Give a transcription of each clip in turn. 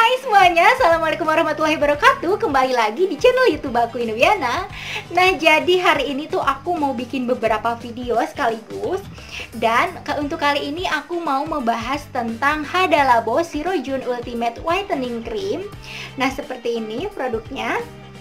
Hai semuanya, Assalamualaikum warahmatullahi wabarakatuh. Kembali lagi di channel YouTube aku, Inoviana. Nah, jadi hari ini tuh aku mau bikin beberapa video sekaligus. Dan untuk kali ini aku mau membahas tentang Hada Labo Zero June Ultimate Whitening Cream. Nah, seperti ini produknya.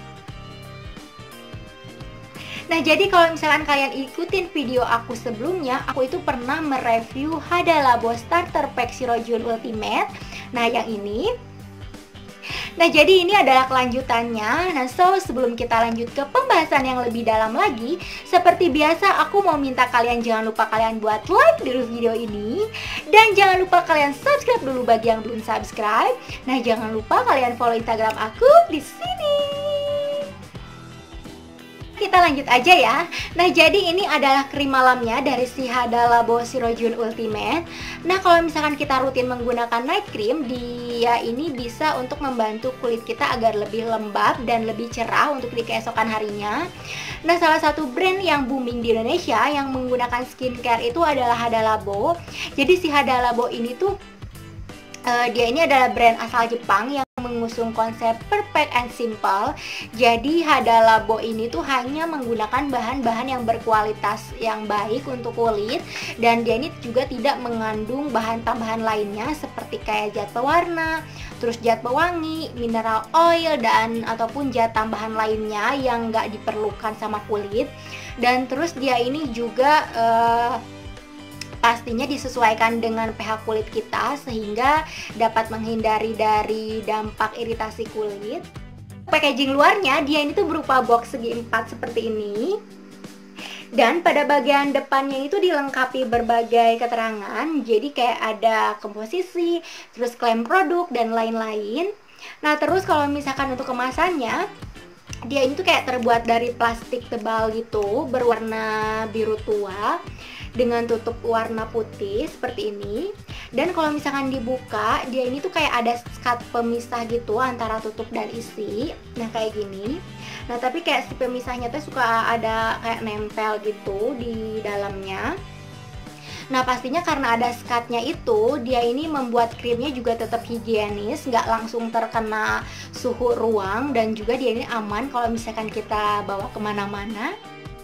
Nah, jadi kalau misalkan kalian ikutin video aku sebelumnya, aku itu pernah mereview Hada Labo Starter Pack Zero June Ultimate. Nah, yang ini. Nah, jadi ini adalah kelanjutannya. Nah, sebelum kita lanjut ke pembahasan yang lebih dalam lagi, seperti biasa aku mau minta kalian jangan lupa kalian buat like dulu video ini. Dan jangan lupa kalian subscribe dulu bagi yang belum subscribe. Nah, jangan lupa kalian follow Instagram aku di sini. Kita lanjut aja ya. Nah, jadi ini adalah krim malamnya dari si Hada Labo Zero June Ultimate. Nah, kalau misalkan kita rutin menggunakan night cream, dia ini bisa untuk membantu kulit kita agar lebih lembab dan lebih cerah untuk di keesokan harinya. Nah, salah satu brand yang booming di Indonesia yang menggunakan skincare itu adalah Hada Labo. Jadi si Hada Labo ini tuh dia ini adalah brand asal Jepang yang mengusung konsep perfect and simple. Jadi Hada Labo ini tuh hanya menggunakan bahan-bahan yang berkualitas yang baik untuk kulit, dan dia ini juga tidak mengandung bahan tambahan lainnya seperti kayak zat pewarna, terus zat pewangi, mineral oil, dan ataupun zat tambahan lainnya yang nggak diperlukan sama kulit. Dan terus dia ini juga pastinya disesuaikan dengan pH kulit kita sehingga dapat menghindari dari dampak iritasi kulit. Packaging luarnya dia ini tuh berupa box segi 4 seperti ini. Dan pada bagian depannya itu dilengkapi berbagai keterangan. Jadi kayak ada komposisi, terus klaim produk dan lain-lain. Nah, terus kalau misalkan untuk kemasannya, dia ini tuh kayak terbuat dari plastik tebal gitu, berwarna biru tua dengan tutup warna putih seperti ini. Dan kalau misalkan dibuka, dia ini tuh kayak ada skat pemisah gitu antara tutup dan isi. Nah, kayak gini. Nah, tapi kayak si pemisahnya tuh suka ada kayak nempel gitu di dalamnya. Nah, pastinya karena ada skatnya itu, dia ini membuat krimnya juga tetap higienis, nggak langsung terkena suhu ruang, dan juga dia ini aman kalau misalkan kita bawa kemana-mana.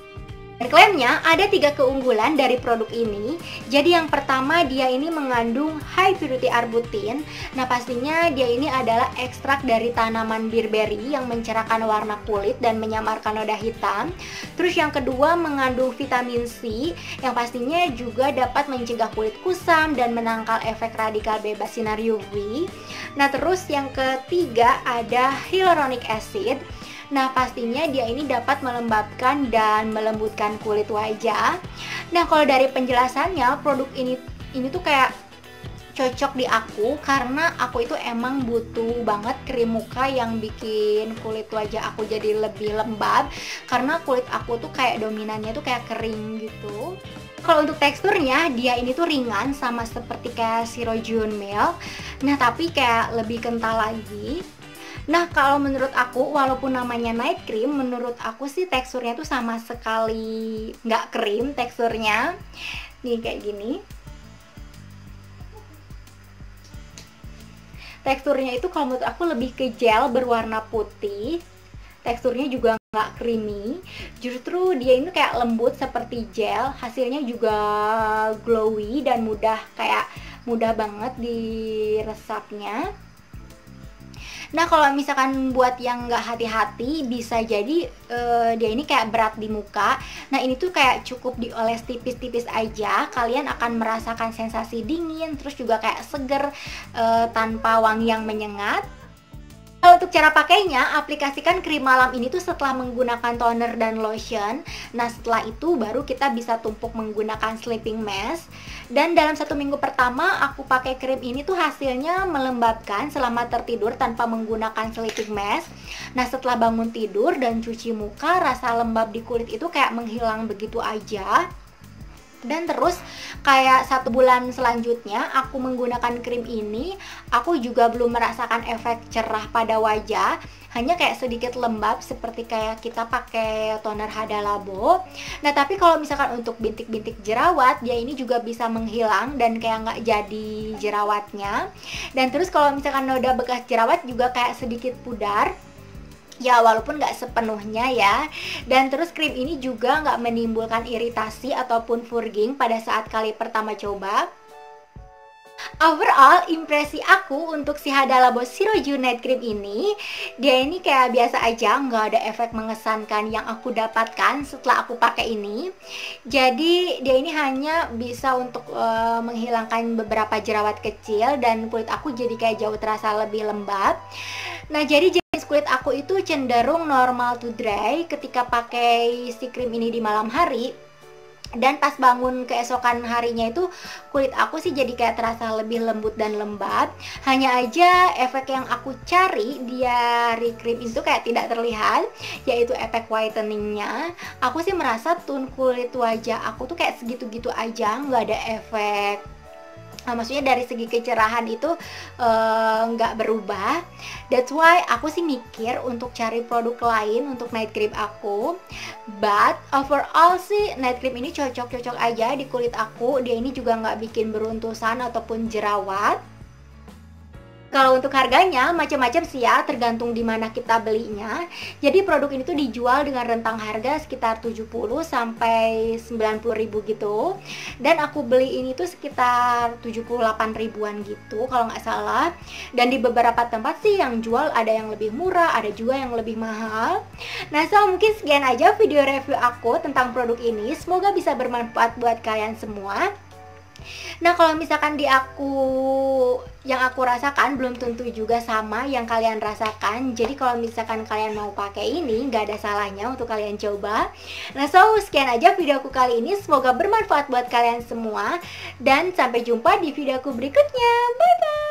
Klaimnya ada 3 keunggulan dari produk ini. Jadi yang pertama, dia ini mengandung high purity arbutin. Nah, pastinya dia ini adalah ekstrak dari tanaman birberry yang mencerahkan warna kulit dan menyamarkan noda hitam. Terus yang kedua, mengandung vitamin C yang pastinya juga dapat mencegah kulit kusam dan menangkal efek radikal bebas sinar UV. Nah, terus yang ketiga ada hyaluronic acid. Nah, pastinya dia ini dapat melembabkan dan melembutkan kulit wajah. Nah, kalau dari penjelasannya, produk ini tuh kayak cocok di aku karena aku itu emang butuh banget krim muka yang bikin kulit wajah aku jadi lebih lembab, karena kulit aku tuh kayak dominannya tuh kayak kering gitu. Kalau untuk teksturnya, dia ini tuh ringan sama seperti kayak Zero June Milk. Nah, tapi kayak lebih kental lagi. Nah, kalau menurut aku, walaupun namanya night cream, menurut aku sih teksturnya tuh sama sekali nggak krim teksturnya. Nih, kayak gini. Teksturnya itu kalau menurut aku lebih ke gel berwarna putih. Teksturnya juga nggak creamy. Justru dia ini kayak lembut seperti gel. Hasilnya juga glowy dan mudah banget diresapnya. Nah, kalau misalkan buat yang nggak hati-hati, bisa jadi dia ini kayak berat di muka. Nah, ini tuh kayak cukup dioles tipis-tipis aja, kalian akan merasakan sensasi dingin, terus juga kayak seger tanpa wangi yang menyengat. Kalau untuk cara pakainya, aplikasikan krim malam ini tuh setelah menggunakan toner dan lotion. Nah, setelah itu baru kita bisa tumpuk menggunakan sleeping mask. Dan dalam 1 minggu pertama aku pakai krim ini tuh hasilnya melembabkan selama tertidur tanpa menggunakan sleeping mask. Nah, setelah bangun tidur dan cuci muka, rasa lembab di kulit itu kayak menghilang begitu aja. Dan terus kayak 1 bulan selanjutnya aku menggunakan krim ini, aku juga belum merasakan efek cerah pada wajah, hanya kayak sedikit lembab seperti kayak kita pakai toner Hada Labo. Nah tapi kalau misalkan untuk bintik-bintik jerawat, dia ini juga bisa menghilang dan kayak nggak jadi jerawatnya. Dan terus kalau misalkan noda bekas jerawat juga kayak sedikit pudar, ya walaupun nggak sepenuhnya ya. Dan terus krim ini juga nggak menimbulkan iritasi ataupun furging pada saat kali pertama coba. Overall, impresi aku untuk si Hada Labo Zero Dew Night Cream ini, dia ini kayak biasa aja, nggak ada efek mengesankan yang aku dapatkan setelah aku pakai ini. Jadi dia ini hanya bisa untuk menghilangkan beberapa jerawat kecil dan kulit aku jadi kayak jauh terasa lebih lembab. Nah jadi jenis kulit aku itu cenderung normal to dry ketika pakai si krim ini di malam hari. Dan pas bangun keesokan harinya itu kulit aku sih jadi kayak terasa lebih lembut dan lembab. Hanya aja efek yang aku cari dari krim itu kayak tidak terlihat, yaitu efek whiteningnya. Aku sih merasa tone kulit wajah aku tuh kayak segitu-gitu aja, nggak ada efek. Nah, maksudnya dari segi kecerahan itu nggak berubah. That's why aku sih mikir untuk cari produk lain untuk night cream aku. But overall sih night cream ini cocok-cocok aja di kulit aku. Dia ini juga nggak bikin beruntusan ataupun jerawat. Kalau untuk harganya macam-macam sih ya, tergantung di mana kita belinya. Jadi produk ini tuh dijual dengan rentang harga sekitar 70 sampai 90 ribu gitu. Dan aku beli ini tuh sekitar 78 ribuan gitu kalau nggak salah. Dan di beberapa tempat sih yang jual ada yang lebih murah, ada juga yang lebih mahal. Nah, so mungkin sekian aja video review aku tentang produk ini. Semoga bisa bermanfaat buat kalian semua. Nah kalau misalkan yang aku rasakan belum tentu juga sama yang kalian rasakan. Jadi kalau misalkan kalian mau pakai ini, nggak ada salahnya untuk kalian coba. Nah so sekian aja videoku kali ini, semoga bermanfaat buat kalian semua. Dan sampai jumpa di videoku berikutnya, bye bye.